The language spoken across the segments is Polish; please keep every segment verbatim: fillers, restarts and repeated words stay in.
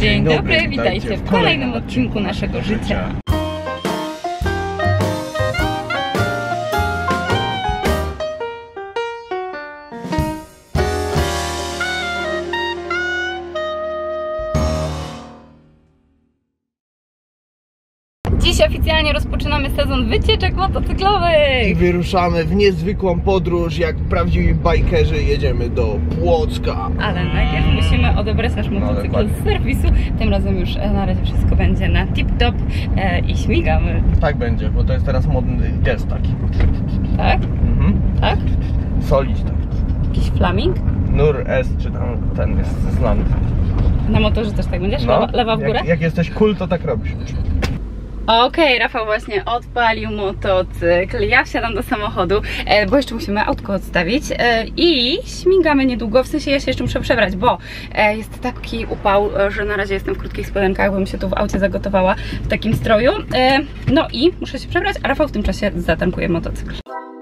Dzień dobry, dobry, witajcie w kolejnym odcinku naszego życia. Dziś oficjalnie rozpoczynamy sezon wycieczek motocyklowych. I wyruszamy w niezwykłą podróż, jak prawdziwi bajkerzy jedziemy do Płocka. Ale najpierw musimy odebrać nasz motocykl no, z serwisu. Tym razem już na razie wszystko będzie na tip-top e, i śmigamy. Tak będzie, bo to jest teraz modny gest taki. Tak? Mhm. Tak? Solić tak. Jakiś flaming? Nur S, czy tam ten jest znany. Na motorze też tak będziesz? No, lewa, lewa w górę? Jak, jak jesteś cool, to tak robisz. Okej, okay, Rafał właśnie odpalił motocykl, ja wsiadam do samochodu, bo jeszcze musimy autko odstawić i śmigamy niedługo, w sensie ja się jeszcze muszę przebrać, bo jest taki upał, że na razie jestem w krótkich spodenkach, bym się tu w aucie zagotowała w takim stroju. No i muszę się przebrać, a Rafał w tym czasie zatankuje motocykl.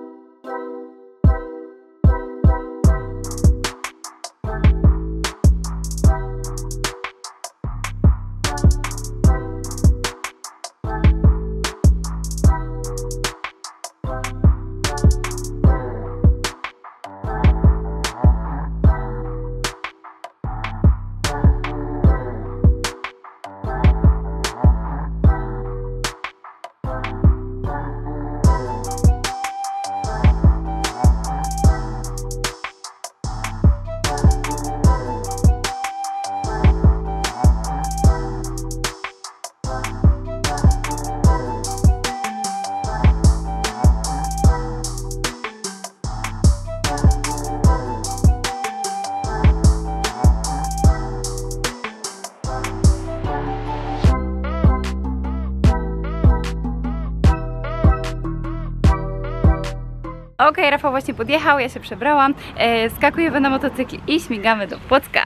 Okej, okay, Rafał właśnie podjechał, ja się przebrałam, e, skakujemy na motocykl i śmigamy do Płocka.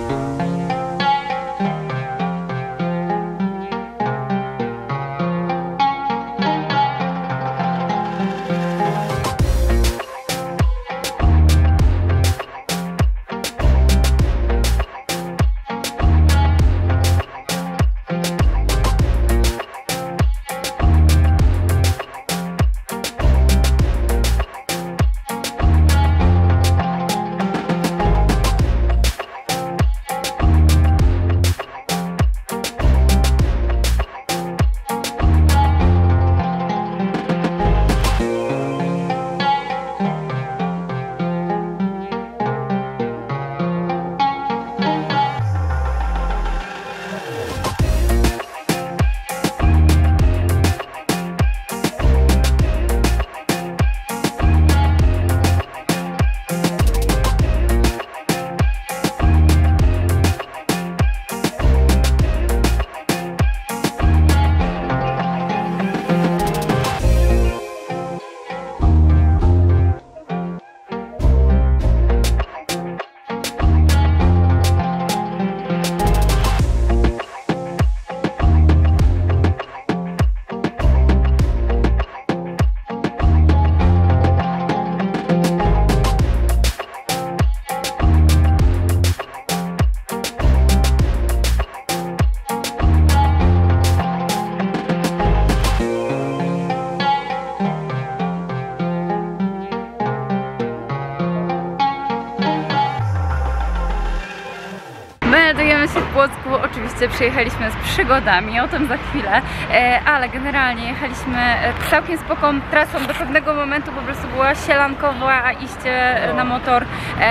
Meldujemy się w Płocku, oczywiście przyjechaliśmy z przygodami, o tym za chwilę, ale generalnie jechaliśmy całkiem spoko trasą, do pewnego momentu po prostu była sielankowa iście na motor,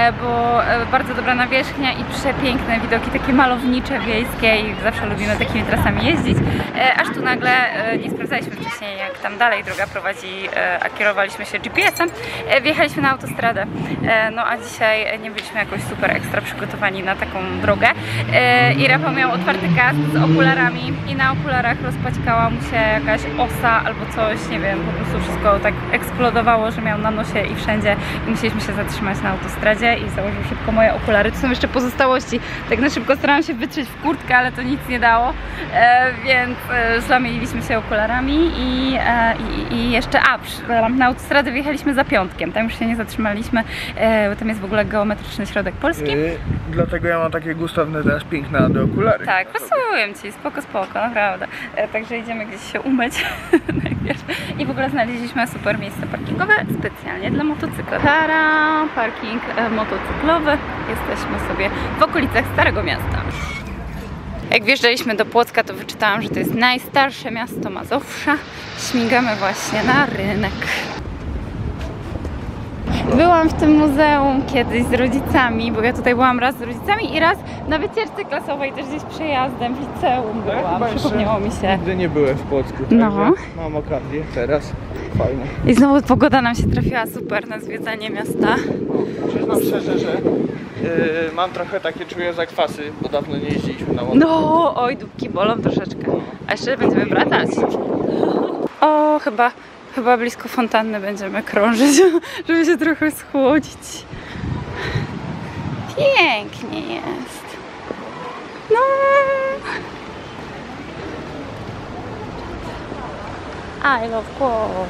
bo bardzo dobra nawierzchnia i przepiękne widoki, takie malownicze, wiejskie i zawsze lubimy takimi trasami jeździć, aż tu nagle nie sprawdzaliśmy wcześniej, jak tam dalej droga prowadzi, a kierowaliśmy się G P S-em, wjechaliśmy na autostradę, no a dzisiaj nie byliśmy jakoś super ekstra przygotowani na taką drogę. I Rafał miał otwarty kask z okularami i na okularach rozpaćkała mu się jakaś osa albo coś, nie wiem, po prostu wszystko tak eksplodowało, że miał na nosie i wszędzie i musieliśmy się zatrzymać na autostradzie i założył szybko moje okulary. To są jeszcze pozostałości, tak na szybko starałam się wytrzeć w kurtkę, ale to nic nie dało, e, więc e, zamieniliśmy się okularami i, e, i, i jeszcze, a na autostradę wjechaliśmy za Piątkiem, tam już się nie zatrzymaliśmy, e, bo tam jest w ogóle geometryczny środek Polski. Yy, dlatego ja mam takie gustowne teraz piękne ładne okulary. Tak, pasują ci, spoko, spoko, naprawdę. E, także idziemy gdzieś się umyć najpierw. I w ogóle znaleźliśmy super miejsce parkingowe specjalnie dla motocykla. Tara, parking e, motocyklowy. Jesteśmy sobie w okolicach Starego Miasta. Jak wjeżdżaliśmy do Płocka, to wyczytałam, że to jest najstarsze miasto Mazowsza. Śmigamy właśnie na rynek. Byłam w tym muzeum kiedyś z rodzicami, bo ja tutaj byłam raz z rodzicami i raz na wycieczce klasowej też gdzieś przejazdem w liceum byłam. Ja przypomniało mi się. Nigdy nie byłem w Płocku, no. Mam okazję teraz. Fajnie. I znowu pogoda nam się trafiła super na zwiedzanie miasta. Przyznam szczerze, że yy, mam trochę takie czuję zakwasy, bo dawno nie jeździliśmy na motorze. No, oj, dupki bolą troszeczkę. A jeszcze będziemy wracać. O, chyba, chyba blisko fontanny będziemy krążyć, żeby się trochę schłodzić. Pięknie jest. No. I love Płock.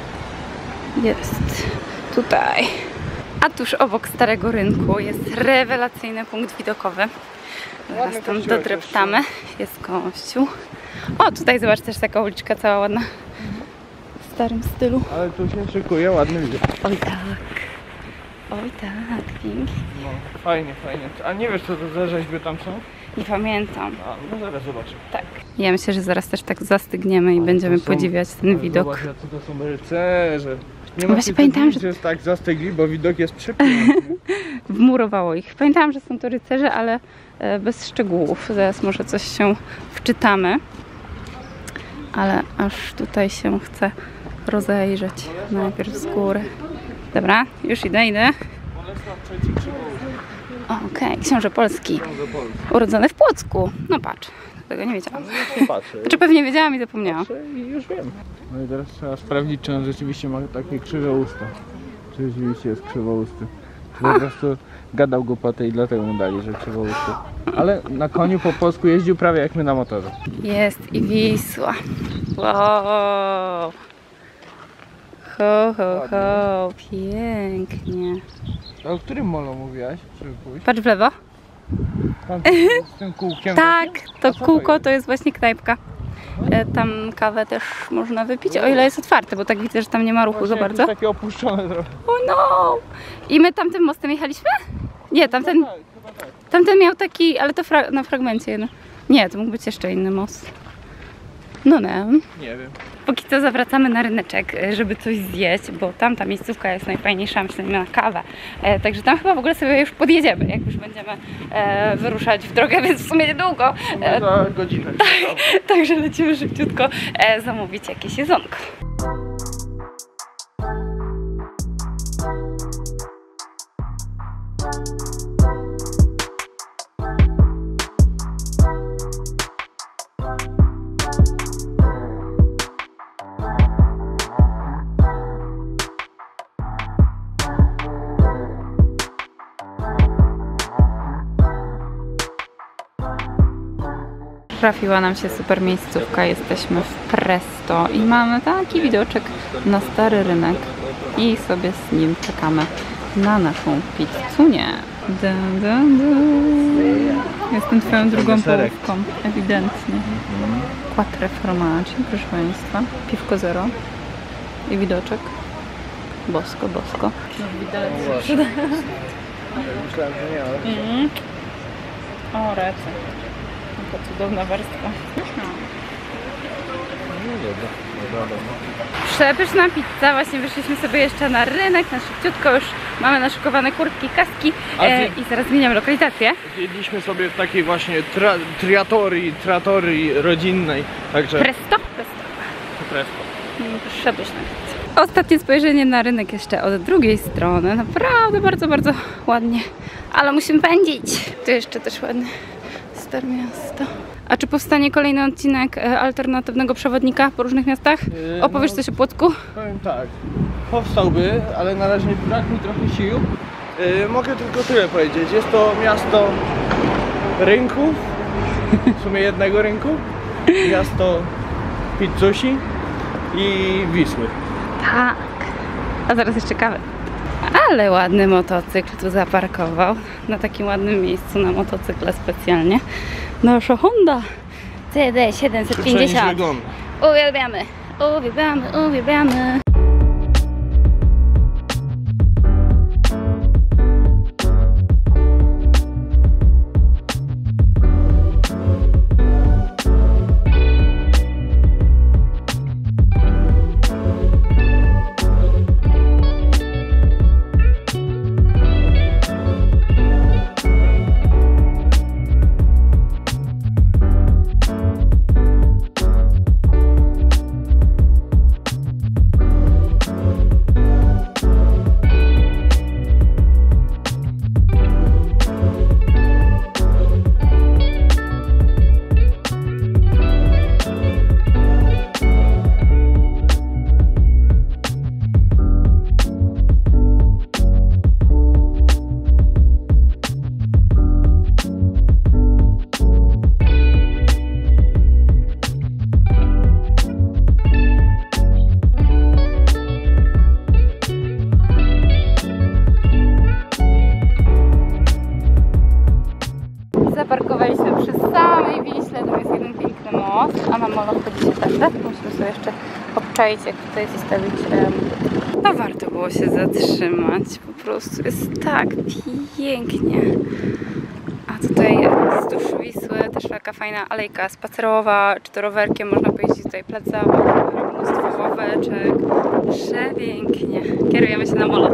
Jest tutaj. A tuż obok Starego Rynku jest rewelacyjny punkt widokowy. Zaraz tam dodreptamy. Jest kościół. O, tutaj zobacz, też taka uliczka cała ładna. W starym stylu. Ale tu się szykuje ładny widok. Oj tak. Oj tak, pięknie. No, fajnie, fajnie. A nie wiesz, co to za rzeźby tam są? Nie pamiętam. A, no zaraz zobaczę. Tak. Ja myślę, że zaraz też tak zastygniemy i ale będziemy są, podziwiać ten widok. Zobacz, jacy to są rycerze. Nie ma właśnie pamiętałam, że... że jest tak zastygli, bo widok jest przepiękny. Wmurowało ich. Pamiętałam, że są to rycerze, ale bez szczegółów. Zaraz może coś się wczytamy. Ale aż tutaj się chcę rozejrzeć. Najpierw z góry. Dobra, już idę, idę. Okej, okay. Książę Polski. Urodzony w Płocku. No patrz, tego nie wiedziałam. Znaczy pewnie wiedziałam i zapomniałam. I już wiem. No i teraz trzeba sprawdzić, czy on rzeczywiście ma takie krzywe usta. Czy rzeczywiście jest krzywousty. Czy po prostu gadał głupoty i dlatego mu dali, że krzywousty. Ale na koniu po polsku jeździł prawie jak my na motorze. Jest i Wisła. Wow. Ho, ho, ho. Pięknie. A o którym molo mówiłaś, żeby pójść? Patrz w lewo. Tam z tym kółkiem. Tak, to kółko to jest właśnie knajpka. Tam kawę też można wypić, o ile jest otwarte, bo tak widzę, że tam nie ma ruchu za bardzo. Takie opuszczone trochę. O no! I my tamtym mostem jechaliśmy? Nie, tamten, tamten miał taki, ale to fra na fragmencie jedno. Nie, to mógł być jeszcze inny most. No nie. Nie wiem. Póki co zawracamy na ryneczek, żeby coś zjeść, bo tam ta miejscówka jest najfajniejsza, myślę, na kawę. E, także tam chyba w ogóle sobie już podjedziemy, jak już będziemy e, wyruszać w drogę, więc w sumie niedługo. E, za godzinę. Tak, także lecimy szybciutko e, zamówić jakieś jedzonko. Trafiła nam się super miejscówka, jesteśmy w Presto i mamy taki widoczek na Stary Rynek i sobie z nim czekamy na naszą pizzunię. Dun, dun, dun. Jestem twoją drugą połówką, ewidentnie. Quattro formaggi, proszę Państwa, piwko zero i widoczek. Bosko, bosko. No, widelec się przyda. Myślałem, że nie, ale... Mm. O, rece. Taka cudowna warstwa. Przepyszna pizza. Właśnie wyszliśmy sobie jeszcze na rynek, na szybciutko. Już mamy naszykowane kurtki, kaski e, i zaraz zmieniamy lokalizację. Jedliśmy sobie w takiej właśnie tra triatorii, tratorii rodzinnej. Także... Presto? Presto. Presto. Przepyszna pizza. Ostatnie spojrzenie na rynek jeszcze od drugiej strony. Naprawdę bardzo, bardzo ładnie. Ale musimy pędzić. Tu jeszcze też ładny Stare Miasto. A czy powstanie kolejny odcinek alternatywnego przewodnika po różnych miastach? Yy, Opowiesz no, coś o Płocku? Powiem tak, powstałby, ale na razie brak mi trochę sił. Yy, mogę tylko tyle powiedzieć. Jest to miasto rynku, w sumie jednego rynku, miasto pizzusi i Wisły. Tak, a zaraz jeszcze kawę. Ale ładny motocykl tu zaparkował, na takim ładnym miejscu na motocykle specjalnie. Nasza Honda C D siedemset pięćdziesiąt. Uwielbiamy, uwielbiamy, uwielbiamy. Zaparkowaliśmy przy samej Wiśle, tam jest jeden piękny most, a na molo chodzi się tędy. Musimy sobie jeszcze obczaić, jak tutaj zostawić. Um... No warto było się zatrzymać, po prostu jest tak pięknie. A tutaj wzdłuż Wisły też taka fajna alejka spacerowa, czy to rowerkiem można pojeździć, tutaj plac zabaw, mnóstwo ławeczek. Przepięknie. Kierujemy się na molo.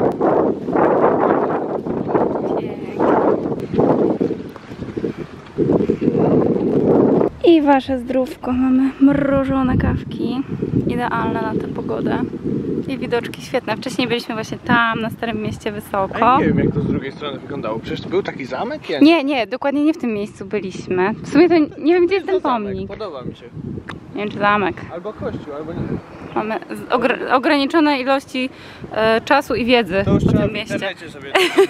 I wasze zdrówko, mamy mrożone kawki, idealne na tę pogodę i widoczki świetne. Wcześniej byliśmy właśnie tam, na Starym Mieście wysoko. Ja nie wiem, jak to z drugiej strony wyglądało. Przecież to był taki zamek? Ja nie, nie, dokładnie nie w tym miejscu byliśmy. W sumie to nie wiem, gdzie jest ten zamek. pomnik. Podoba mi się. Nie wiem, czy zamek. Albo kościół, albo nie. Mamy ogr ograniczone ilości e, czasu i wiedzy to już o trzeba tym w mieście. internecie sobie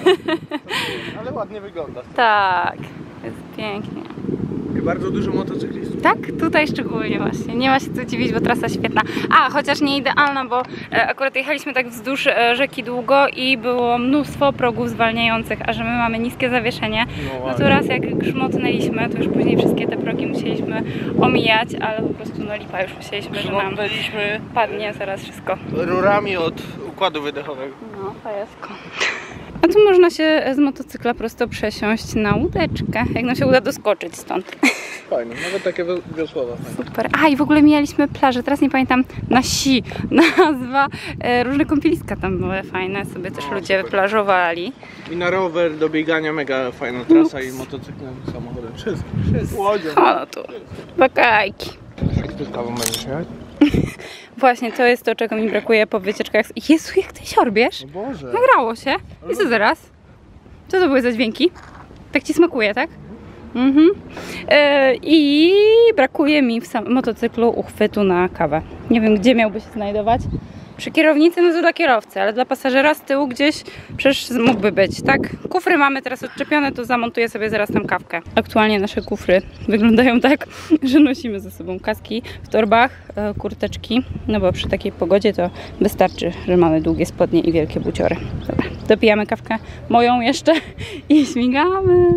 ale ładnie wygląda. Tak, jest pięknie. I bardzo dużo motocyklistów. Tak, tutaj szczególnie właśnie. Nie ma się co dziwić, bo trasa świetna. A, chociaż nie idealna, bo e, akurat jechaliśmy tak wzdłuż e, rzeki długo i było mnóstwo progów zwalniających, a że my mamy niskie zawieszenie, no, no to raz jak grzmotnęliśmy, to już później wszystkie te progi musieliśmy omijać, ale po prostu no lipa, już myśleliśmy, że nam padnie zaraz wszystko. Rurami od układu wydechowego. No, fajasko. A tu można się z motocykla prosto przesiąść na łódeczkę, jak nam się uda doskoczyć stąd. Fajne, nawet takie wiosłowe. Super. A i w ogóle mijaliśmy plażę, teraz nie pamiętam, na Si, nazwa, e, różne kąpieliska tam były fajne, sobie też no, ludzie super. Plażowali. I na rower do biegania mega fajna trasa. Ups. I motocyklem, samochodem, wszystko. Wszystko. Łodzią. O, no tu, bakajki. Jak ty z kawą będziesz jechać? Właśnie, to jest to, czego mi brakuje po wycieczkach. Jezu, jak ty siorbiesz? O Boże. Nagrało się. I co teraz? Co to były za dźwięki? Tak ci smakuje, tak? Mhm. Yy, I brakuje mi w samym motocyklu uchwytu na kawę. Nie wiem, gdzie miałby się znajdować. Przy kierownicy, no to dla kierowcy, ale dla pasażera z tyłu gdzieś przecież mógłby być, tak? Kufry mamy teraz odczepione, to zamontuję sobie zaraz tam kawkę. Aktualnie nasze kufry wyglądają tak, że nosimy ze sobą kaski w torbach, kurteczki, no bo przy takiej pogodzie to wystarczy, że mamy długie spodnie i wielkie buciory. Dobra, dopijamy kawkę moją jeszcze i śmigamy.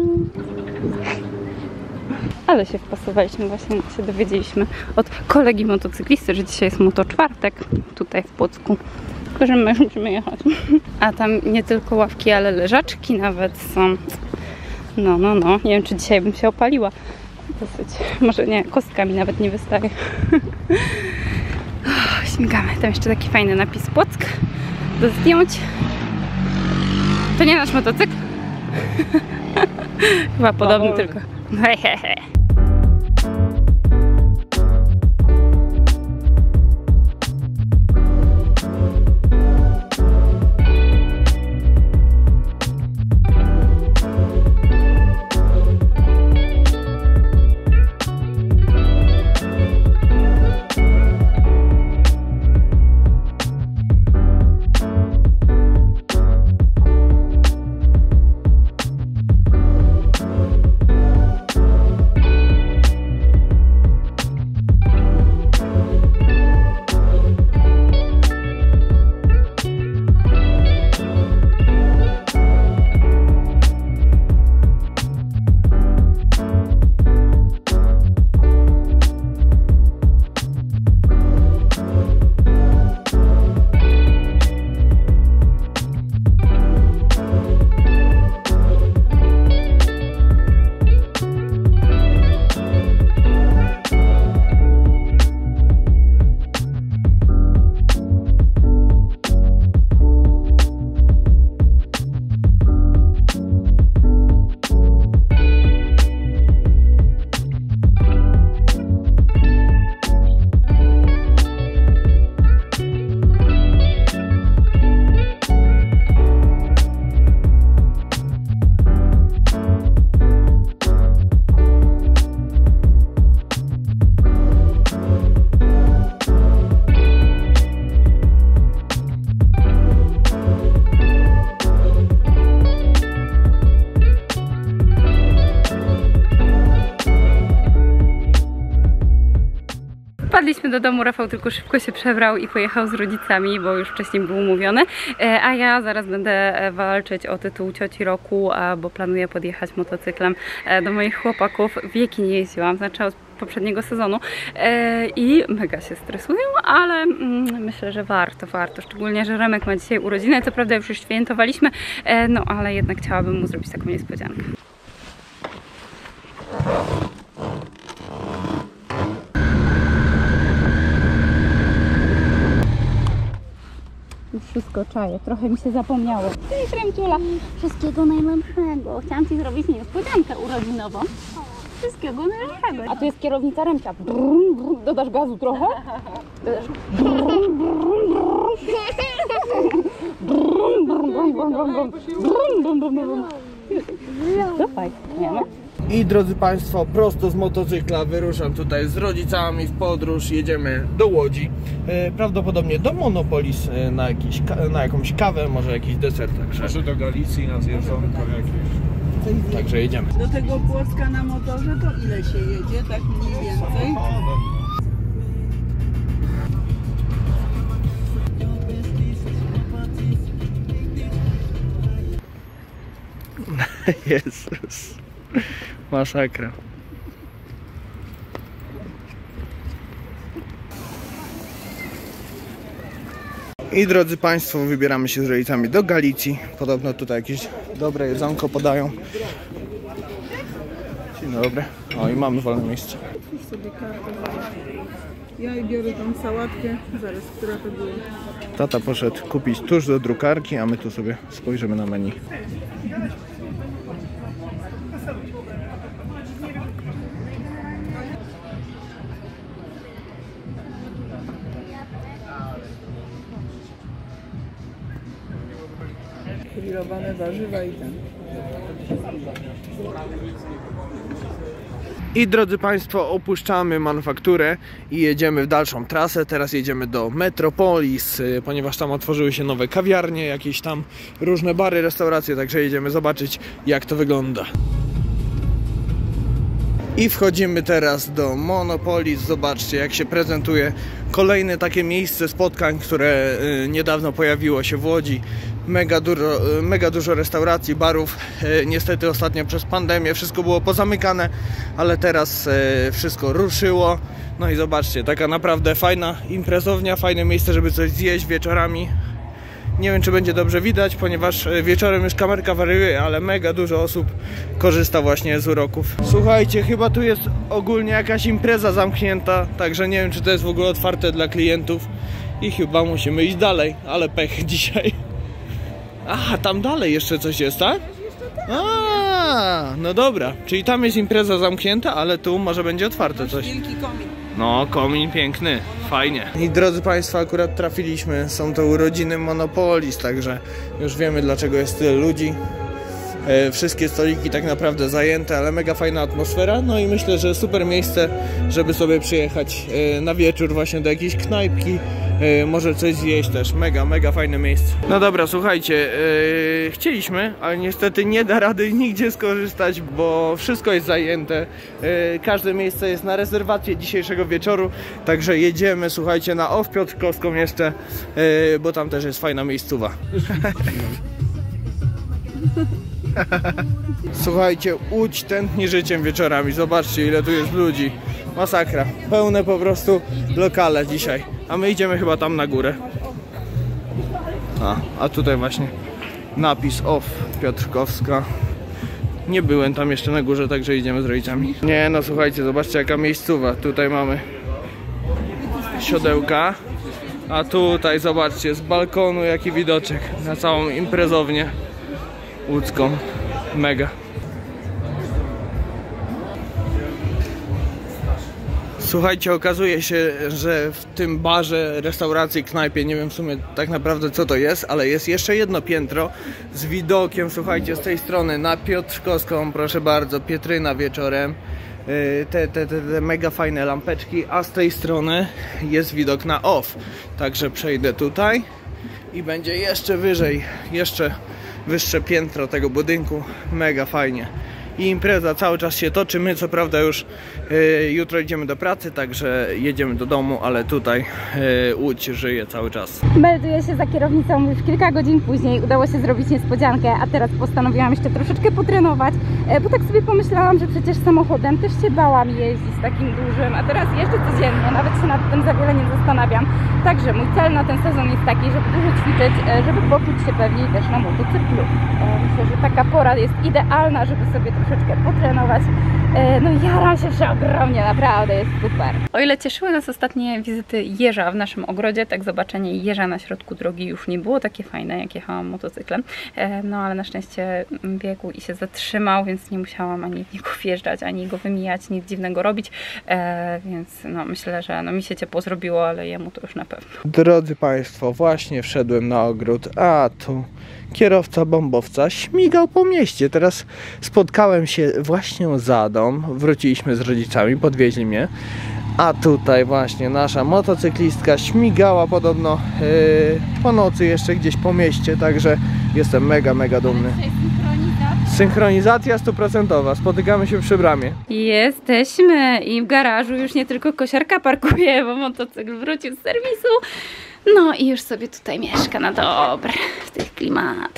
Ale się wpasowaliśmy, właśnie się dowiedzieliśmy od kolegi motocyklisty, że dzisiaj jest motoczwartek tutaj w Płocku. Tylko, że my musimy jechać. A tam nie tylko ławki, ale leżaczki nawet są. No, no, no. Nie wiem, czy dzisiaj bym się opaliła. Dosyć. Może nie, kostka mi nawet nie wystaje. Oh, śmigamy. Tam jeszcze taki fajny napis Płock do zdjąć. To nie nasz motocykl. Chyba podobny tylko. Hehehe. Wpadliśmy do domu, Rafał tylko szybko się przebrał i pojechał z rodzicami, bo już wcześniej był umówiony, a ja zaraz będę walczyć o tytuł cioci roku, bo planuję podjechać motocyklem do moich chłopaków. Wieki nie jeździłam, znaczy od poprzedniego sezonu i mega się stresują, ale myślę, że warto, warto, szczególnie, że Remek ma dzisiaj urodziny, co prawda już świętowaliśmy, no ale jednak chciałabym mu zrobić taką niespodziankę. Już wszystko czaję, trochę mi się zapomniało. Cześć Remciula, wszystkiego najlepszego. Chciałam Ci zrobić niespodziankę urodzinową. Wszystkiego najlepszego. A tu jest kierownica Remcia. Brum, brum. Dodasz gazu trochę? Dodasz. Brum, brum, brum. Brum, brum, brum, brum, brum. Brum, brum, brum, brum. To fajnie, wiemy? I drodzy Państwo, prosto z motocykla wyruszam tutaj z rodzicami w podróż, jedziemy do Łodzi, e, prawdopodobnie do Monopolis e, na, jakiś, na jakąś kawę, może jakiś deser, także... Może do Galicji na zjeżdżonko jakieś. Także jedziemy. Do tego Płocka na motorze to ile się jedzie, tak mniej więcej? Jezus, masakra. I drodzy Państwo, wybieramy się z rodzicami do Galicji. Podobno tutaj jakieś dobre jedzonko podają. Dzień dobry. O, i mamy wolne miejsce. Sobie kartę. Ja biorę tą sałatkę. Zaraz, która to była? Tata poszedł kupić tusz do drukarki, a my tu sobie spojrzymy na menu. Grillowane warzywa i ten. I drodzy Państwo, opuszczamy manufakturę i jedziemy w dalszą trasę. Teraz jedziemy do Metropolis, ponieważ tam otworzyły się nowe kawiarnie, jakieś tam różne bary, restauracje, także jedziemy zobaczyć, jak to wygląda. I wchodzimy teraz do Monopolis. Zobaczcie, jak się prezentuje kolejne takie miejsce spotkań, które niedawno pojawiło się w Łodzi. Mega dużo, mega dużo restauracji, barów. Niestety ostatnio przez pandemię wszystko było pozamykane, ale teraz wszystko ruszyło. No i zobaczcie, taka naprawdę fajna imprezownia, fajne miejsce, żeby coś zjeść wieczorami. Nie wiem, czy będzie dobrze widać, ponieważ wieczorem już kamerka wariuje, ale mega dużo osób korzysta właśnie z uroków. Słuchajcie, chyba tu jest ogólnie jakaś impreza zamknięta, także nie wiem, czy to jest w ogóle otwarte dla klientów i chyba musimy iść dalej, ale pech dzisiaj. Aha, tam dalej jeszcze coś jest, tak? A, no dobra, czyli tam jest impreza zamknięta, ale tu może będzie otwarte coś. Wielki komin. No, komin piękny, fajnie. I drodzy Państwo, akurat trafiliśmy, są to urodziny Monopolis, także już wiemy, dlaczego jest tyle ludzi. E, wszystkie stoliki tak naprawdę zajęte, ale mega fajna atmosfera. No i myślę, że super miejsce, żeby sobie przyjechać e, na wieczór właśnie do jakiejś knajpki, e, może coś zjeść też. Mega, mega fajne miejsce. No dobra, słuchajcie, e, chcieliśmy, ale niestety nie da rady nigdzie skorzystać, bo wszystko jest zajęte. E, każde miejsce jest na rezerwację dzisiejszego wieczoru, także jedziemy, słuchajcie, na Off Piotrkowską jeszcze, e, bo tam też jest fajna miejscowa. Słuchajcie, Łódź tętni życiem wieczorami. Zobaczcie, ile tu jest ludzi. Masakra. Pełne po prostu lokale dzisiaj. A my idziemy chyba tam na górę. A, a tutaj właśnie napis Off Piotrkowska. Nie byłem tam jeszcze na górze, także idziemy z rodzicami. Nie no, słuchajcie, zobaczcie, jaka miejscowa. Tutaj mamy siodełka. A tutaj, zobaczcie, z balkonu jaki widoczek na całą imprezownię łódzką. Mega. Słuchajcie, okazuje się, że w tym barze, restauracji, knajpie, nie wiem w sumie tak naprawdę co to jest, ale jest jeszcze jedno piętro z widokiem, słuchajcie, z tej strony na Piotrkowską, proszę bardzo, Pietryna wieczorem. Te, te, te, te mega fajne lampeczki, a z tej strony jest widok na Off. Także przejdę tutaj i będzie jeszcze wyżej, jeszcze wyższe piętro tego budynku. Mega fajnie. i impreza cały czas się toczy. My co prawda już y, jutro idziemy do pracy, także jedziemy do domu, ale tutaj y, Łódź żyje cały czas. Melduję się za kierownicą już kilka godzin później. Udało się zrobić niespodziankę, a teraz postanowiłam jeszcze troszeczkę potrenować, bo tak sobie pomyślałam, że przecież samochodem też się bałam jeździć takim dużym, a teraz jeżdżę codziennie, nawet się nad tym za wiele nie zastanawiam. Także mój cel na ten sezon jest taki, żeby dużo ćwiczyć, żeby poczuć się pewniej też na motocyklu. Myślę, że taka pora jest idealna, żeby sobie troszeczkę potrenować. No i jaram się przeogromnie, naprawdę jest super. O ile cieszyły nas ostatnie wizyty jeża w naszym ogrodzie, tak zobaczenie jeża na środku drogi już nie było takie fajne, jak jechałam motocyklem. No ale na szczęście biegł i się zatrzymał, więc nie musiałam ani w niego wjeżdżać, ani go wymijać, nic dziwnego robić. Więc no myślę, że no mi się ciepło zrobiło, ale jemu to już na pewno. Drodzy Państwo, właśnie wszedłem na ogród, a tu kierowca bombowca śmigał po mieście. Teraz spotkałem się właśnie z Adą, wróciliśmy z rodzicami, podwieźli mnie, a tutaj właśnie nasza motocyklistka śmigała podobno yy, po nocy jeszcze gdzieś po mieście, także jestem mega, mega dumny. Synchronizacja stuprocentowa, spotykamy się przy bramie. Jesteśmy i w garażu już nie tylko kosiarka parkuje, bo motocykl wrócił z serwisu. No i już sobie tutaj mieszka na dobre w tych klimatach.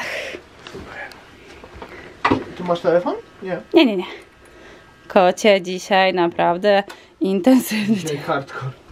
Tu masz telefon? Nie. Nie, nie, nie. Kocie dzisiaj naprawdę intensywnie. Dzisiaj hardcore.